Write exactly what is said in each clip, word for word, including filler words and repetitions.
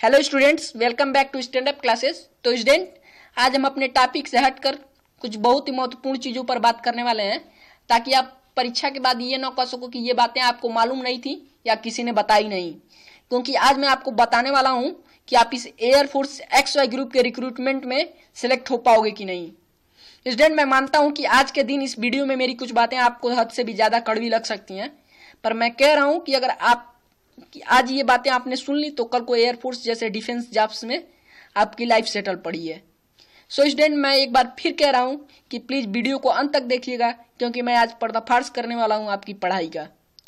Hello students, welcome back to stand up classes. तो student, आज हम अपने टॉपिक से हटकर कुछ बहुत ही महत्वपूर्ण चीज़ों पर बात करने वाले हैं, ताकि आप परीक्षा के बाद ये ना कह सको कि ये बातें आपको मालूम नहीं थी या किसी ने बताई नहीं। क्योंकि आज मैं आपको बताने वाला हूँ कि आप इस एयरफोर्स एक्स वाई ग्रुप के रिक्रूटमेंट में सिलेक्ट हो पाओगे कि नहीं। स्टूडेंट, मैं मानता हूँ कि आज के दिन इस वीडियो में मेरी कुछ बातें आपको हद से भी ज़्यादा कड़वी लग सकती हैं, पर मैं कह रहा हूँ कि अगर आप कि आज ये बातें आपने सुन ली तो कल को एयरफोर्स जैसे डिफेंस जॉब्स में आपकी लाइफ सेटल पड़ी है। सो स्टूडेंट, मैं एक बार फिर कह रहा हूँ कि प्लीज़ वीडियो को अंत तक देखिएगा, क्योंकि मैं आज पर्दाफाश करने वाला हूँ आपकी पढ़ाई का।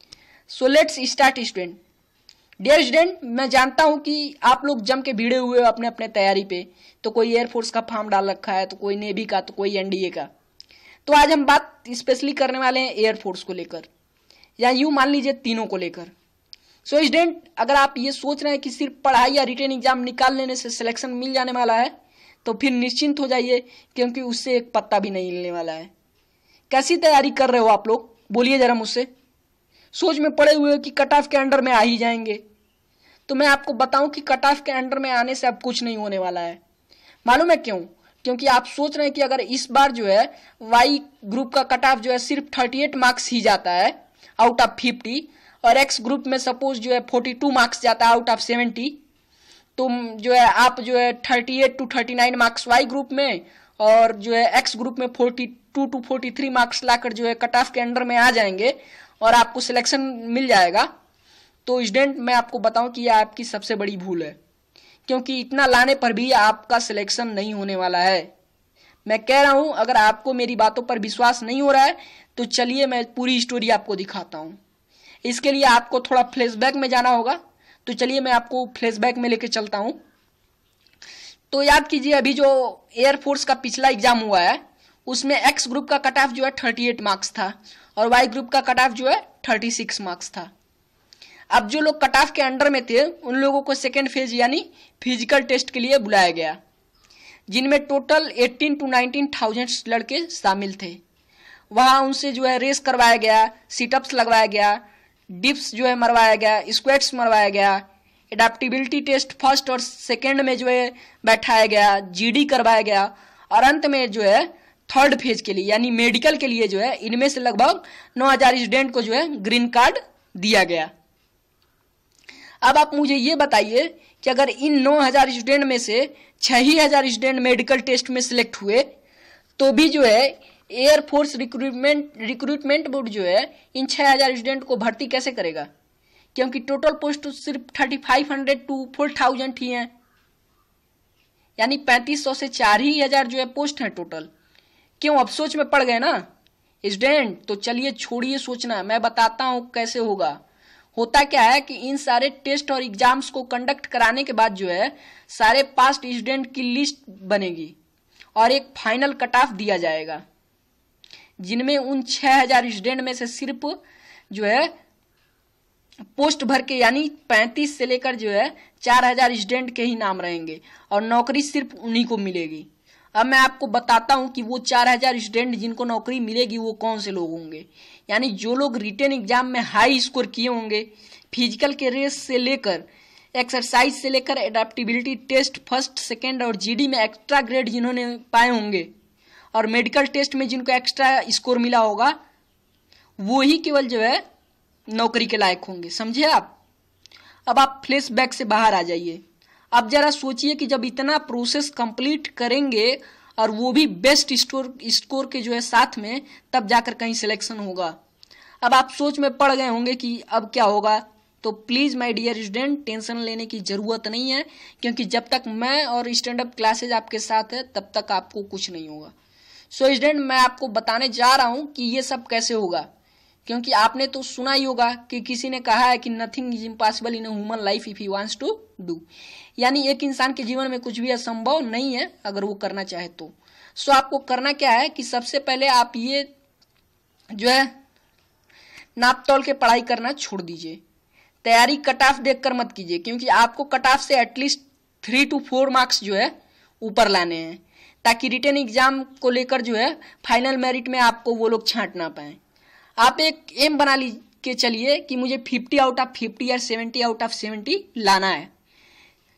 So let's start student. Dear student, मैं जानता हूँ कि आप लोग जम के भिड़े हुए हो अपने अपने तैयारी पे। तो कोई एयरफोर्स का फॉर्म डाल रखा है, तो कोई नेवी का, तो कोई एनडीए का। तो आज हम बात स्पेशली करने वाले हैं एयरफोर्स को लेकर, या यूँ मान लीजिए तीनों को लेकर। सो so, स्टूडेंट, अगर आप ये सोच रहे हैं कि सिर्फ पढ़ाई या रिटन एग्जाम निकाल लेने से सिलेक्शन मिल जाने वाला है, तो फिर निश्चिंत हो जाइए, क्योंकि उससे एक पत्ता भी नहीं मिलने वाला है। कैसी तैयारी कर रहे हो आप लोग, बोलिए जरा मुझसे। सोच में पड़े हुए हो कि कट ऑफ के अंडर में आ ही जाएंगे। तो मैं आपको बताऊं कि कट ऑफ के अंडर में आने से अब कुछ नहीं होने वाला है। मालूम है क्यों? क्योंकि आप सोच रहे हैं कि अगर इस बार जो है वाई ग्रुप का कट ऑफ जो है सिर्फ थर्टी एट मार्क्स ही जाता है आउट ऑफ फिफ्टी, और एक्स ग्रुप में सपोज जो है फोर्टी टू मार्क्स जाता है आउट ऑफ सेवेंटी, तो जो है आप जो है thirty eight to thirty nine marks Y group में और जो है एक्स ग्रुप में forty two to forty three marks लाकर जो है कट ऑफ के अंडर में आ जाएंगे और आपको सिलेक्शन मिल जाएगा। तो स्टूडेंट, मैं आपको बताऊं कि यह आपकी सबसे बड़ी भूल है, क्योंकि इतना लाने पर भी आपका सिलेक्शन नहीं होने वाला है। मैं कह रहा हूं, अगर आपको मेरी बातों पर विश्वास नहीं हो रहा है तो चलिए मैं पूरी स्टोरी आपको दिखाता हूं। इसके लिए आपको थोड़ा फ्लैशबैक में जाना होगा, तो चलिए मैं आपको फ्लैशबैक में लेके चलता हूं। तो याद कीजिए, अभी जो एयरफोर्स का पिछला एग्जाम हुआ है उसमें एक्स ग्रुप का कट ऑफ जो है थर्टी एट मार्क्स था और वाई ग्रुप का कट ऑफ जो है थर्टी सिक्स मार्क्स था। अब जो लोग कट ऑफ के अंडर में थे उन लोगों को सेकेंड फेज यानी फिजिकल टेस्ट के लिए बुलाया गया, जिनमें total eighteen to nineteen thousand लड़के शामिल थे। वहां उनसे जो है रेस करवाया गया, सीटअप्स लगवाया गया, डिप्स जो है मरवाया गया, स्क्वाट्स मरवाया गया, एडेप्टिबिलिटी टेस्ट फर्स्ट और सेकंड में जो है बैठाया गया, जीडी करवाया गया, और अंत में जो है थर्ड फेज के लिए यानी मेडिकल के लिए जो है इनमें से लगभग नौ हजार स्टूडेंट को जो है ग्रीन कार्ड दिया गया। अब आप मुझे ये बताइए कि अगर इन नौ हजार स्टूडेंट में से छह ही हजार स्टूडेंट मेडिकल टेस्ट में सिलेक्ट हुए, तो भी जो है एयरफोर्स रिक्रूटमेंट रिक्रूटमेंट बोर्ड जो है इन छह हजार स्टूडेंट को भर्ती कैसे करेगा? क्योंकि टोटल पोस्ट सिर्फ thirty five hundred to four thousand ही हैं, यानी पैंतीस सौ से चार ही हजार जो है पोस्ट हैं टोटल। क्यों, अब सोच में पड़ गए ना स्टूडेंट? तो चलिए छोड़िए सोचना, मैं बताता हूं कैसे होगा। होता क्या है कि इन सारे टेस्ट और एग्जाम्स को कंडक्ट कराने के बाद जो है सारे पास्ट स्टूडेंट की लिस्ट बनेगी और एक फाइनल कट ऑफ दिया जाएगा, जिनमें उन छह हजार स्टूडेंट में से सिर्फ जो है पोस्ट भर के यानी पैंतीस से लेकर जो है चार हजार स्टूडेंट के ही नाम रहेंगे और नौकरी सिर्फ उन्हीं को मिलेगी। अब मैं आपको बताता हूं कि वो चार हजार स्टूडेंट जिनको नौकरी मिलेगी वो कौन से लोग होंगे। यानी जो लोग रिटन एग्जाम में हाई स्कोर किए होंगे, फिजिकल के रेस से लेकर एक्सरसाइज से लेकर एडेप्टिबिलिटी टेस्ट फर्स्ट सेकेंड और जीडी में एक्स्ट्रा ग्रेड जिन्होंने पाए होंगे और मेडिकल टेस्ट में जिनको एक्स्ट्रा स्कोर मिला होगा, वो ही केवल जो है नौकरी के लायक होंगे। समझे आप? अब आप फ्लैशबैक से बाहर आ जाइए। अब जरा सोचिए कि जब इतना प्रोसेस कंप्लीट करेंगे और वो भी बेस्ट स्कोर स्कोर के जो है साथ में, तब जाकर कहीं सिलेक्शन होगा। अब आप सोच में पड़ गए होंगे कि अब क्या होगा। तो please my dear student, tension लेने की ज़रूरत नहीं है, क्योंकि जब तक मैं और स्टैंड अप क्लासेज आपके साथ है तब तक आपको कुछ नहीं होगा। सो so, स्टूडेंट, मैं आपको बताने जा रहा हूं कि ये सब कैसे होगा, क्योंकि आपने तो सुना ही होगा कि किसी ने कहा है कि nothing is impossible in human life if he wants to do, यानी एक इंसान के जीवन में कुछ भी असंभव नहीं है अगर वो करना चाहे तो। सो so, आपको करना क्या है कि सबसे पहले आप ये जो है नाप तोल के पढ़ाई करना छोड़ दीजिए। तैयारी कट ऑफ देखकर मत कीजिए, क्योंकि आपको कट ऑफ से at least three to four marks जो है ऊपर लाने हैं, ताकि रिटन एग्जाम को लेकर जो है फाइनल मेरिट में आपको वो लोग छांट ना पाए। आप एक एम बना ली के चलिए कि मुझे फिफ्टी आउट ऑफ फिफ्टी या सेवेंटी आउट ऑफ सेवेंटी लाना है।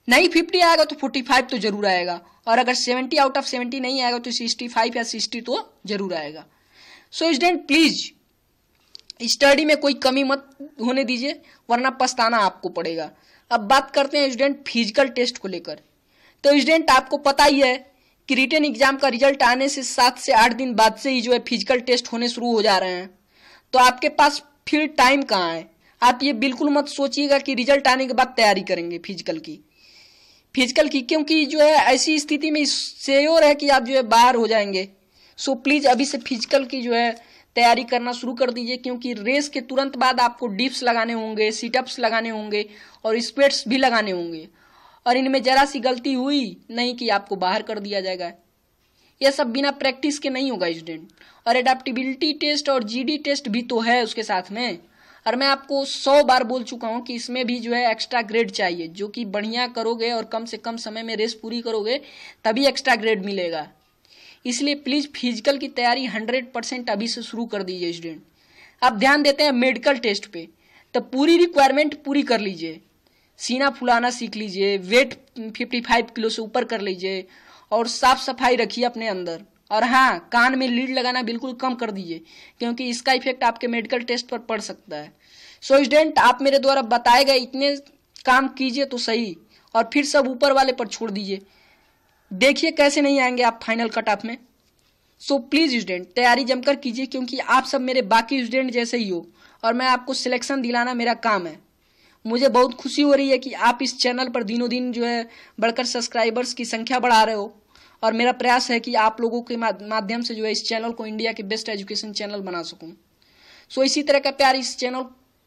नहीं फिफ्टी आएगा तो फोर्टी फाइव तो जरूर आएगा, और अगर सेवेंटी आउट ऑफ सेवेंटी नहीं आएगा तो सिक्सटी फाइव या सिक्सटी तो जरूर आएगा। सो स्टूडेंट प्लीज स्टडी में कोई कमी मत होने दीजिए, वरना पछताना आपको पड़ेगा। अब बात करते हैं स्टूडेंट फिजिकल टेस्ट को लेकर। तो स्टूडेंट आपको पता ही है कि रिटन एग्जाम का रिजल्ट आने से सात से आठ दिन बाद से ही जो है फिजिकल टेस्ट होने शुरू हो जा रहे हैं। तो आपके पास फिर टाइम कहाँ है? आप ये बिल्कुल मत सोचिएगा कि रिजल्ट आने के बाद तैयारी करेंगे फिजिकल की फिजिकल की क्योंकि जो है ऐसी स्थिति में श्योर है कि आप जो है बाहर हो जाएंगे। सो प्लीज अभी से फिजिकल की जो है तैयारी करना शुरू कर दीजिए, क्योंकि रेस के तुरंत बाद आपको डिप्स लगाने होंगे, सीटअप्स लगाने होंगे और स्क्वेट्स भी लगाने होंगे, और इनमें जरा सी गलती हुई नहीं कि आपको बाहर कर दिया जाएगा। यह सब बिना प्रैक्टिस के नहीं होगा स्टूडेंट। और एडेप्टेबिलिटी टेस्ट और जीडी टेस्ट भी तो है उसके साथ में, और मैं आपको सौ बार बोल चुका हूं कि इसमें भी जो है एक्स्ट्रा ग्रेड चाहिए, जो कि बढ़िया करोगे और कम से कम समय में रेस पूरी करोगे तभी एक्स्ट्रा ग्रेड मिलेगा। इसलिए प्लीज फिजिकल की तैयारी हंड्रेड परसेंट अभी से शुरू कर दीजिए स्टूडेंट। अब ध्यान देते हैं मेडिकल टेस्ट पे, तो पूरी रिक्वायरमेंट पूरी कर लीजिए। सीना फुलाना सीख लीजिए, वेट फिफ्टी फाइव किलो से ऊपर कर लीजिए, और साफ सफाई रखिए अपने अंदर। और हाँ, कान में लीड लगाना बिल्कुल कम कर दीजिए, क्योंकि इसका इफेक्ट आपके मेडिकल टेस्ट पर पड़ सकता है। सो स्टूडेंट आप मेरे द्वारा बताए गए इतने काम कीजिए तो सही, और फिर सब ऊपर वाले पर छोड़ दीजिए। देखिए कैसे नहीं आएंगे आप फाइनल कट ऑफ में। सो प्लीज स्टूडेंट तैयारी जमकर कीजिए, क्योंकि आप सब मेरे बाकी स्टूडेंट जैसे ही हो, और मैं आपको सिलेक्शन दिलाना मेरा काम है। मुझे बहुत खुशी हो रही है कि आप इस चैनल पर दिनों दिन जो है बढ़कर सब्सक्राइबर्स की संख्या बढ़ा रहे हो, और मेरा प्रयास है कि आप लोगों के माध्यम से जो है इस चैनल को इंडिया के बेस्ट एजुकेशन चैनल बना सकूं। सो इसी तरह का प्यार इस चैनल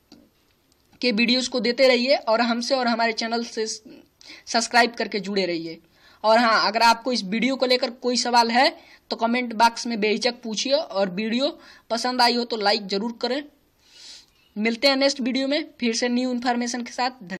के वीडियोस को देते रहिए, और हमसे और हमारे चैनल से सब्सक्राइब करके जुड़े रहिए। और हाँ, अगर आपको इस वीडियो को लेकर कोई सवाल है तो कमेंट बॉक्स में बेहिचक पूछिए, और वीडियो पसंद आई हो तो लाइक जरूर करें। मिलते हैं नेक्स्ट वीडियो में फिर से न्यू इन्फॉर्मेशन के साथ।